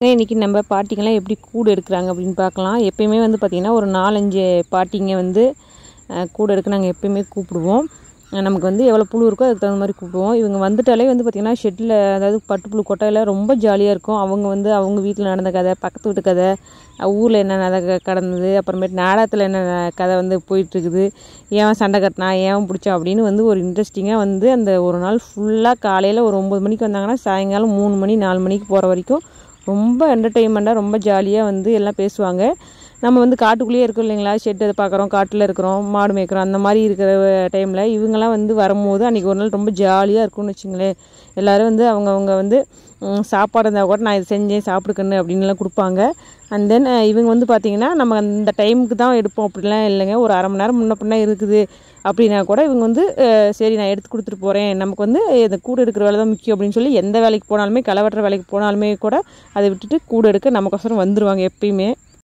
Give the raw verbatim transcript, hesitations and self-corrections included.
இன்றைக்கி நம்ம பாட்டிங்கெல்லாம் எப்படி கூடு எடுக்கிறாங்க அப்படின்னு பார்க்கலாம். எப்பயுமே வந்து பார்த்திங்கன்னா ஒரு நாலஞ்சு பாட்டிங்க வந்து கூடு எடுக்க நாங்கள் எப்பயுமே கூப்பிடுவோம். நமக்கு வந்து எவ்வளோ புழு இருக்கோ அதுக்கு தகுந்த மாதிரி கூப்பிடுவோம். இவங்க வந்துட்டாலே வந்து பார்த்திங்கன்னா ஷெட்டில், அதாவது பட்டுப்புழு கொட்டையில் ரொம்ப ஜாலியாக இருக்கும். அவங்க வந்து அவங்க வீட்டில் நடந்த கதை, பக்கத்து வீட்டு கதை, ஊரில் என்ன நடக்க கடந்தது, அப்புறமேட்டு நாடகத்தில் என்ன கதை வந்து போயிட்டுருக்குது, ஏன் சண்டை கட்டினா, ஏன் பிடிச்சா அப்படின்னு வந்து ஒரு இன்ட்ரெஸ்டிங்காக வந்து அந்த ஒரு நாள் ஃபுல்லாக காலையில் ஒரு ஒம்பது மணிக்கு வந்தாங்கன்னா சாயங்காலம் மூணு மணி நாலு மணிக்கு போகிற வரைக்கும் ரொம்ப என்டர்டெயின்மெண்ட்டாக ரொம்ப ஜாலியாக வந்து எல்லாம் பேசுவாங்க. நம்ம வந்து காட்டுக்குள்ளேயே இருக்கோம் இல்லைங்களா, ஷெட் அதை பார்க்குறோம், காட்டில் இருக்கிறோம், மாடு மேய்க்கிறோம், அந்த மாதிரி இருக்கிற டைமில் இவங்கெல்லாம் வந்து வரும்போது அன்றைக்கி ஒரு நாள் ரொம்ப ஜாலியாக இருக்கும்னு வச்சுங்களேன். எல்லோரும் வந்து அவங்கவுங்க வந்து சாப்பாடு இருந்தால் கூட நான் இது செஞ்சேன் சாப்பிடுக்கன்னு அப்படின்லாம் கொடுப்பாங்க. அண்ட் தென் இவங்க வந்து பார்த்திங்கன்னா நம்ம அந்த டைமுக்கு தான் எடுப்போம் அப்படிலாம் இல்லைங்க. ஒரு அரை மணி நேரம் முன்ன பின்ன இருக்குது அப்படின்னா கூட இவங்க வந்து சரி நான் எடுத்து கொடுத்துட்டு போகிறேன், நமக்கு வந்து இந்த கூடு எடுக்கிற வேலை தான் முக்கியம் அப்படின்னு சொல்லி எந்த வேலைக்கு போனாலுமே, களை வெட்டுற வேலைக்கு போனாலுமே கூட அதை விட்டுட்டு கூடு எடுக்க நமக்கோசரம் வந்துடுவாங்க எப்பயுமே.